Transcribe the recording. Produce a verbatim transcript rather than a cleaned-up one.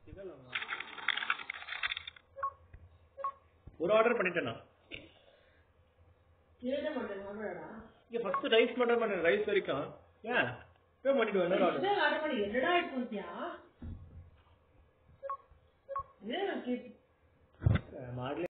ஒரு ஆர்டர் பண்ணிட்டேனா இங்க ஃபர்ஸ்ட் ரைஸ் மட்டும் பண்ணேன் ரைஸ் வரைக்கும் ஏன் பே பண்ணிட்டு வந்தேன் ஆர்டர் ஆர்டர் பண்ணி என்னடா ஆயிடுச்சியா ஏன் மாடல